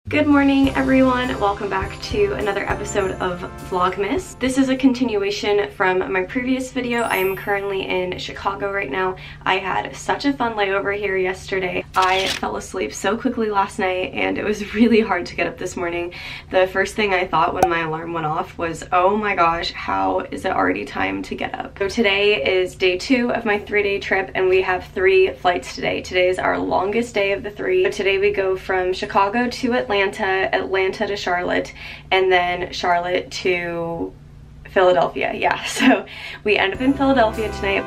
Good morning everyone, welcome back to another episode of Vlogmas. This is a continuation from my previous video. I am currently in Chicago right now. I had such a fun layover here yesterday. I fell asleep so quickly last night and it was really hard to get up this morning. The first thing I thought when my alarm went off was, oh my gosh, how is it already time to get up? So today is day 2 of my 3-day trip and we have 3 flights today. Today is our longest day of the 3. So today we go from Chicago to Atlanta to Charlotte, and then Charlotte to Philadelphia. Yeah, so we end up in Philadelphia tonight.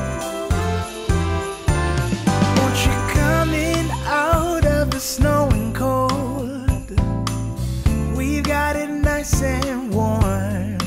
Won't you come in out of the snow and cold? We've got it nice and warm.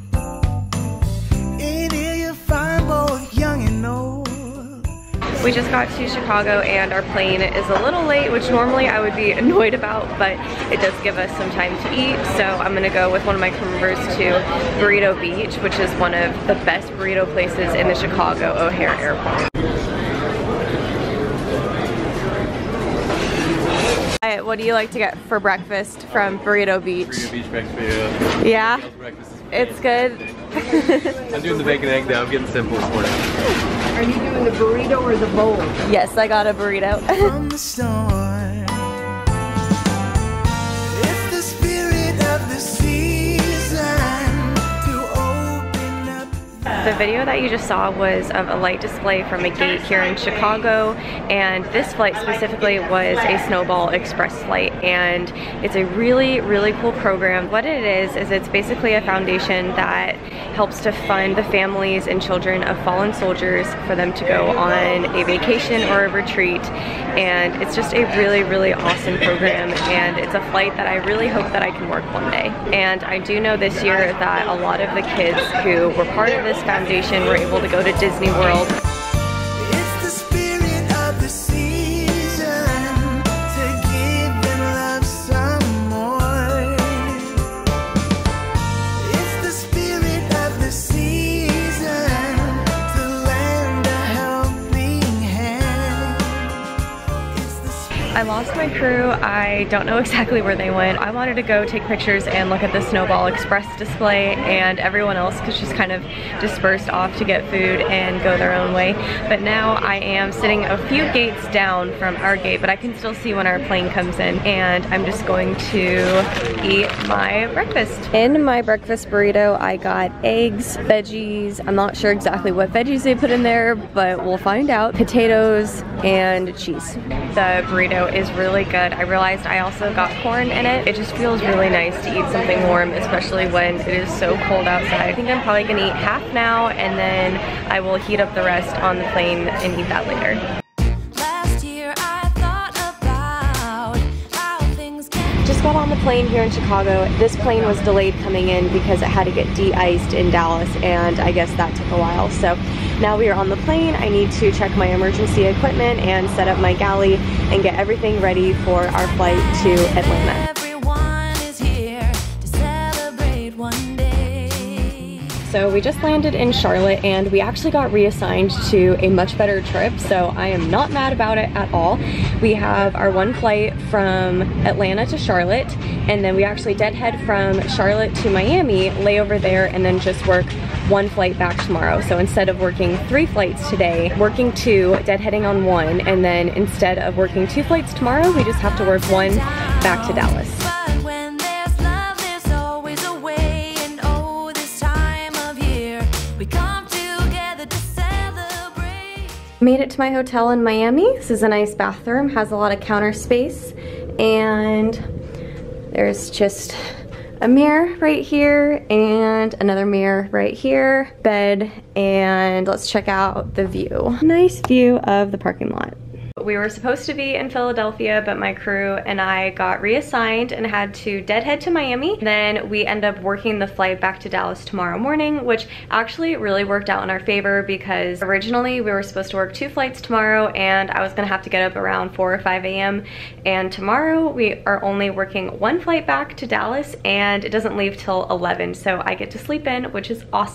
In here you find both young and old. We just got to Chicago and our plane is a little late, which normally I would be annoyed about, but it does give us some time to eat. So I'm gonna go with one of my crew members to Burrito Beach, which is one of the best burrito places in the Chicago O'Hare Airport. What do you like to get for breakfast from Burrito Beach? Burrito Beach breakfast. Yeah? Breakfast is It's good. I'm doing the bacon egg now. I'm getting simple this morning. Are you doing the burrito or the bowl? Yes, I got a burrito. From the storm, it's the spirit of the season to open up. The video that you just saw was of a light display from a gate here in Chicago, and this flight specifically was a Snowball Express flight, and it's a really, really cool program. What it is it's basically a foundation that helps to fund the families and children of fallen soldiers for them to go on a vacation or a retreat, and it's just a really, really awesome program, and it's a flight that I really hope that I can work one day. And I do know this year that a lot of the kids who were part of this foundation were able to go to Disney World. It's the spirit of the season to give them love some more. It's the spirit of the season to lend a helping hand. It's the spirit. I lost my crew. I don't know exactly where they went. I wanted to go take pictures and look at the Snowball Express display, and everyone else was just kind of dispersed off to get food and go their own way. But now I am sitting a few gates down from our gate, but I can still see when our plane comes in, and I'm just going to eat my breakfast. In my breakfast burrito, I got eggs, veggies. I'm not sure exactly what veggies they put in there, but we'll find out. Potatoes and cheese. The burrito is really good. I realized I also got corn in it. It just feels really nice to eat something warm, especially when it is so cold outside. I think I'm probably gonna eat half now, and then I will heat up the rest on the plane and eat that later. Last year I thought about how things can. Just got on the plane here in Chicago. This plane was delayed coming in because it had to get de-iced in Dallas, and I guess that took a while. So now we are on the plane. I need to check my emergency equipment and set up my galley and get everything ready for our flight to Atlanta. Everyone is here to celebrate one day. So we just landed in Charlotte and we actually got reassigned to a much better trip, so I am not mad about it at all. We have our one flight from Atlanta to Charlotte, and then we actually deadhead from Charlotte to Miami, lay over there, and then just work one flight back tomorrow. So instead of working 3 flights today, working 2, deadheading on 1, and then instead of working 2 flights tomorrow, we just have to work 1 back to Dallas. But when there's love, there's always a way, and oh, this time of year we come together to celebrate. Made it to my hotel in Miami. This is a nice bathroom, has a lot of counter space, and there's just a mirror right here and another mirror right here, bed, and let's check out the view. Nice view of the parking lot. We were supposed to be in Philadelphia, but my crew and I got reassigned and had to deadhead to Miami. Then we end up working the flight back to Dallas tomorrow morning, which actually really worked out in our favor because originally we were supposed to work 2 flights tomorrow and I was gonna have to get up around 4 or 5 a.m. And tomorrow we are only working 1 flight back to Dallas and it doesn't leave till 11, so I get to sleep in, which is awesome.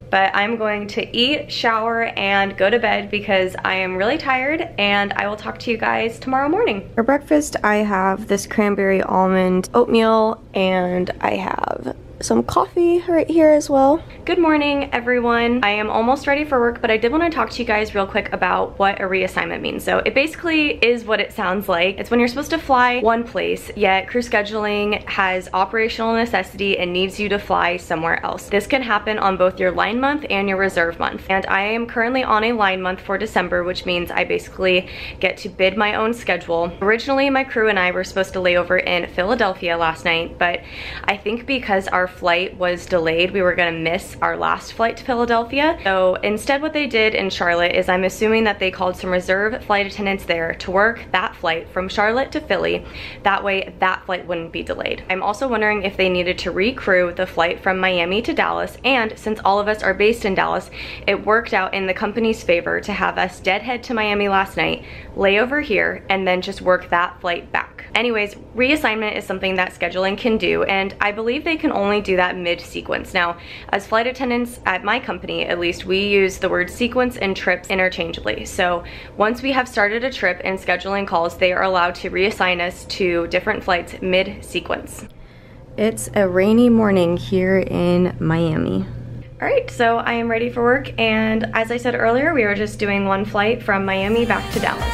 But I'm going to eat, shower, and go to bed because I am really tired, and I will talk to you guys tomorrow morning. For breakfast, I have this cranberry almond oatmeal, and I have some coffee right here as well. Good morning, everyone. I am almost ready for work, but I did want to talk to you guys real quick about what a reassignment means. So it basically is what it sounds like. It's when you're supposed to fly one place, yet crew scheduling has operational necessity and needs you to fly somewhere else. This can happen on both your line month and your reserve month. And I am currently on a line month for December, which means I basically get to bid my own schedule. Originally, my crew and I were supposed to lay over in Philadelphia last night, but I think because our flight was delayed, we were gonna miss our last flight to Philadelphia. So instead what they did in Charlotte is, I'm assuming that they called some reserve flight attendants there to work that flight from Charlotte to Philly. That way that flight wouldn't be delayed. I'm also wondering if they needed to recrew the flight from Miami to Dallas, and since all of us are based in Dallas, it worked out in the company's favor to have us deadhead to Miami last night, lay over here, and then just work that flight back. Anyways, reassignment is something that scheduling can do, and I believe they can only do that mid-sequence. Now, as flight attendants at my company, at least, we use the word sequence and trips interchangeably. So once we have started a trip and scheduling calls, they are allowed to reassign us to different flights mid-sequence. It's a rainy morning here in Miami. All right, so I am ready for work, and as I said earlier, we were just doing one flight from Miami back to Dallas.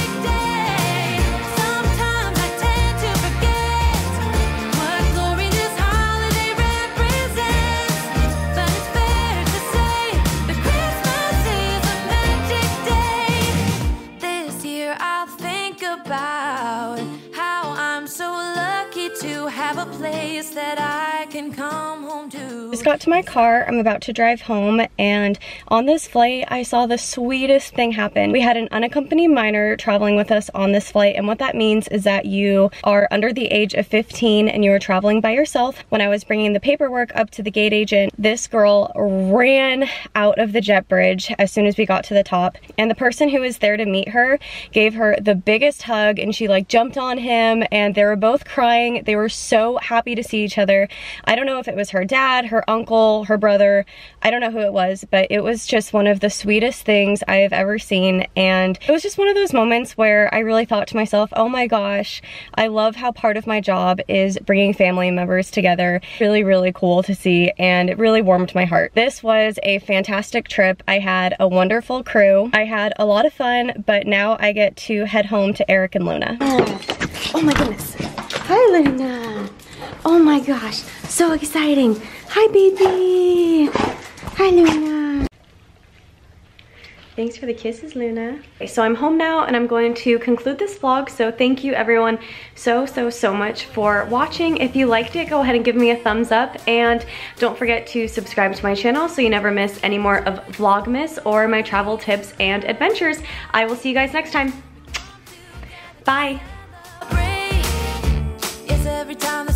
That I can come home to. Just got to my car. I'm about to drive home, and on this flight I saw the sweetest thing happen. We had an unaccompanied minor traveling with us on this flight, and what that means is that you are under the age of 15 and you are traveling by yourself. When I was bringing the paperwork up to the gate agent, this girl ran out of the jet bridge as soon as we got to the top, and the person who was there to meet her gave her the biggest hug, and she like jumped on him, and they were both crying. They were so happy to see each other. I don't know if it was her dad, her uncle, her brother, I don't know who it was, but it was just one of the sweetest things I have ever seen, and it was just one of those moments where I really thought to myself, oh my gosh, I love how part of my job is bringing family members together. Really, really cool to see, and it really warmed my heart. This was a fantastic trip. I had a wonderful crew. I had a lot of fun, but now I get to head home to Eric and Luna. Oh my goodness. Hi, Luna. Oh my gosh, so exciting. Hi, baby. Hi, Luna. Thanks for the kisses, Luna. Okay, so I'm home now, and I'm going to conclude this vlog. So thank you everyone so much for watching. If you liked it, go ahead and give me a thumbs up, and don't forget to subscribe to my channel so you never miss any more of Vlogmas or my travel tips and adventures. I will see you guys next time. Bye. Every time